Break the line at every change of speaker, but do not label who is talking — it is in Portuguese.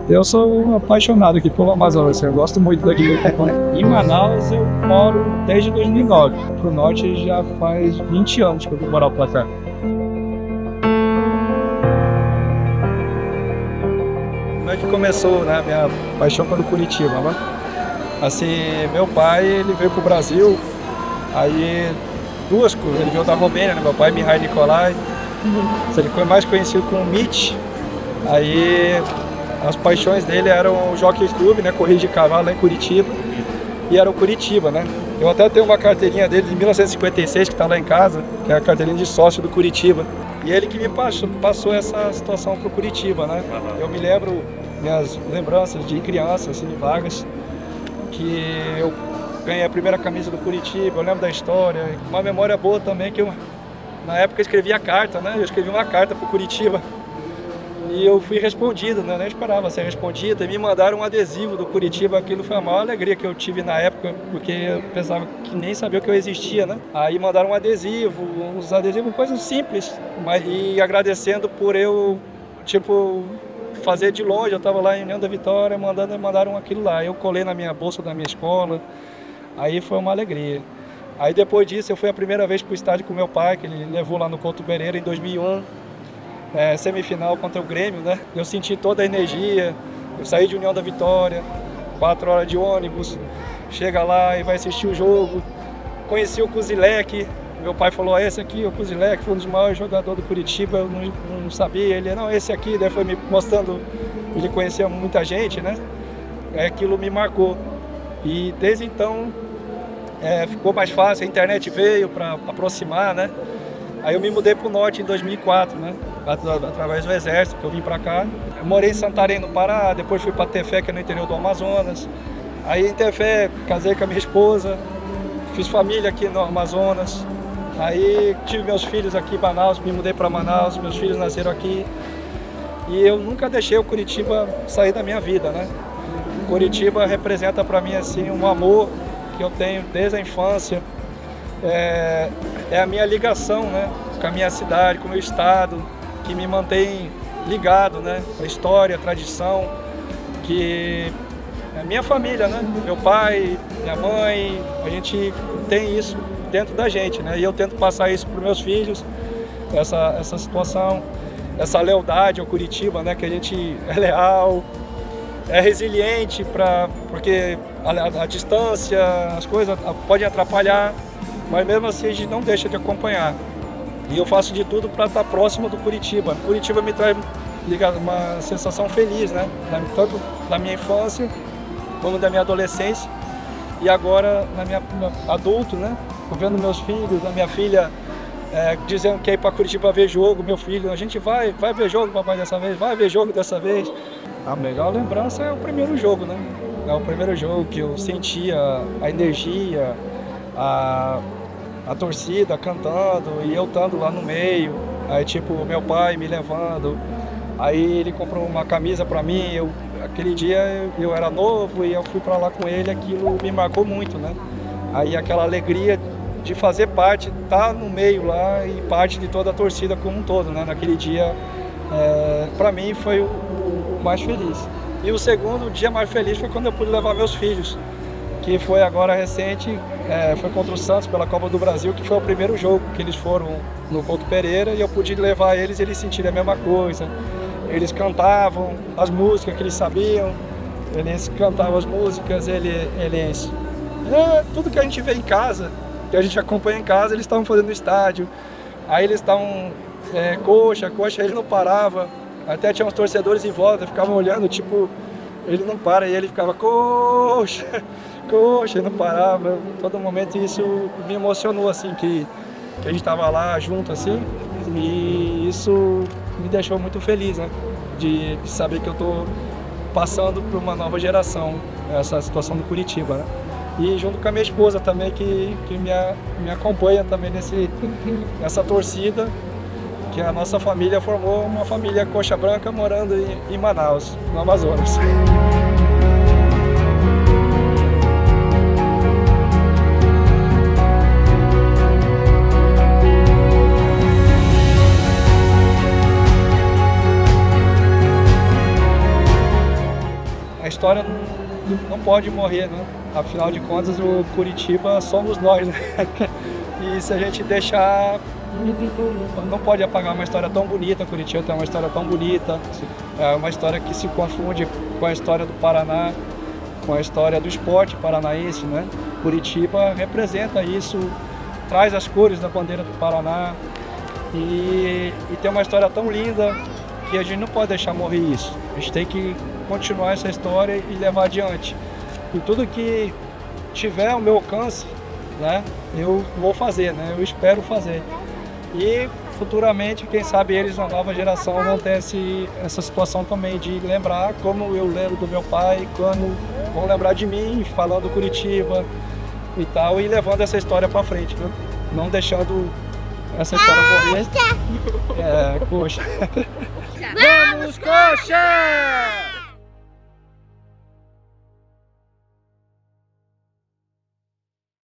Eu sou um apaixonado aqui pelo Amazonas, eu gosto muito daqui. Em Manaus eu moro desde 2009. Pro norte já faz 20 anos que eu vim morar pra cá. Como é que começou, né, minha paixão pelo Curitiba, né? Assim, meu pai, ele veio pro Brasil, aí duas coisas, ele veio da Romênia, né? Meu pai, Mihai Nicolai, ele foi mais conhecido como Mitch. Aí as paixões dele eram o Jockey Club, né, corrida de cavalo lá em Curitiba, e era o Curitiba, né? Eu até tenho uma carteirinha dele de 1956 que está lá em casa, que é a carteirinha de sócio do Curitiba. E ele que me passou essa situação pro Curitiba, né? Eu me lembro, minhas lembranças de criança, assim, vagas, que eu ganhei a primeira camisa do Curitiba, eu lembro da história. Uma memória boa também que eu, na época, escrevia carta, né? Eu escrevi uma carta pro Curitiba e eu fui respondido, né? Eu nem esperava ser respondido, e me mandaram um adesivo do Curitiba. Aquilo foi a maior alegria que eu tive na época, porque eu pensava que nem sabia que eu existia, né? Aí mandaram um adesivo, uns adesivos, coisas simples, mas e agradecendo por eu, tipo, fazer de longe. Eu estava lá em União da Vitória, mandaram aquilo lá. Eu colei na minha bolsa da minha escola, aí foi uma alegria. Aí depois disso eu fui a primeira vez para o estádio com meu pai, que ele levou lá no Couto Pereira em 2001, semifinal contra o Grêmio, né? Eu senti toda a energia, eu saí de União da Vitória, 4 horas de ônibus, chega lá e vai assistir o jogo. Conheci o Kuzilek, meu pai falou, esse aqui, o Kuzilek, foi um dos maiores jogadores do Curitiba, eu não sabia, ele, não, esse aqui, daí foi me mostrando, ele conhecia muita gente, né? Aquilo me marcou. E desde então ficou mais fácil, a internet veio para aproximar, né? Aí eu me mudei para o norte em 2004, né? Através do exército, que eu vim para cá. Eu morei em Santarém, no Pará, depois fui para Tefé, que é no interior do Amazonas. Aí em Tefé, casei com a minha esposa, fiz família aqui no Amazonas. Aí tive meus filhos aqui em Manaus, me mudei para Manaus, meus filhos nasceram aqui. E eu nunca deixei o Curitiba sair da minha vida, né? O Curitiba representa para mim assim um amor que eu tenho desde a infância. É a minha ligação, né, com a minha cidade, com o meu estado, que me mantém ligado, né, a história, a tradição, que é minha família, né, meu pai, minha mãe, a gente tem isso dentro da gente, né, e eu tento passar isso para os meus filhos, essa situação, essa lealdade ao Curitiba, né, que a gente é leal, é resiliente, porque a distância, as coisas podem atrapalhar, mas mesmo assim a gente não deixa de acompanhar. E eu faço de tudo para estar próximo do Curitiba. Curitiba me traz uma sensação feliz, né? Tanto da minha infância, como da minha adolescência. E agora, na minha adulto, né? Tô vendo meus filhos, a minha filha dizendo que é ir para Curitiba ver jogo. Meu filho, a gente vai ver jogo, papai, dessa vez, vai ver jogo dessa vez. A melhor lembrança é o primeiro jogo, né? É o primeiro jogo que eu sentia a energia, a torcida cantando e eu estando lá no meio, aí tipo meu pai me levando, aí ele comprou uma camisa para mim, aquele dia eu era novo e eu fui para lá com ele, aquilo me marcou muito, né? Aí aquela alegria de fazer parte, estar no meio lá e parte de toda a torcida como um todo, né? Naquele dia, para mim foi o mais feliz. E o segundo dia mais feliz foi quando eu pude levar meus filhos, que foi agora recente, foi contra o Santos pela Copa do Brasil, que foi o primeiro jogo que eles foram no Couto Pereira e eu pude levar eles e eles sentiram a mesma coisa. Eles cantavam as músicas que eles sabiam, eles cantavam as músicas, tudo que a gente vê em casa, que a gente acompanha em casa, eles estavam fazendo no estádio. Aí eles estavam coxa, ele não parava, até tinha uns torcedores em volta, ficavam olhando, tipo, ele não para, e ele ficava coxa, ele não parava, todo momento. Isso me emocionou, assim, que a gente estava lá junto, assim, e isso me deixou muito feliz, né, de saber que eu estou passando por uma nova geração, essa situação do Curitiba, né, e junto com a minha esposa também, que me acompanha também nessa torcida, que a nossa família formou uma família coxa branca morando em Manaus, no Amazonas. história não pode morrer, né? Afinal de contas, o Curitiba somos nós, né? E se a gente deixar, não pode apagar uma história tão bonita. Curitiba tem uma história tão bonita, é uma história que se confunde com a história do Paraná, com a história do esporte paranaense, né? Curitiba representa isso, traz as cores da bandeira do Paraná e tem uma história tão linda que a gente não pode deixar morrer isso. A gente tem que continuar essa história e levar adiante. E tudo que tiver ao meu alcance, né, eu vou fazer, né? Eu espero fazer. E futuramente, quem sabe eles, na nova geração, vão ter essa situação também de lembrar como eu lembro do meu pai, quando vão lembrar de mim, falando Curitiba e tal, e levando essa história para frente, né? Não deixando essa história morrer. Coxa!
Vamos, Coxa!